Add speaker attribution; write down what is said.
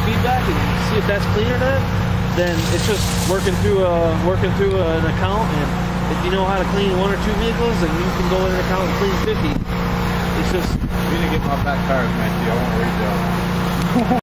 Speaker 1: feedback and see if that's clean or not, then it's just working through an account. And if you know how to clean 1 or 2 vehicles, then you can go in an account and clean 50. It's just.
Speaker 2: I'm gonna get my back tires, man. I want to read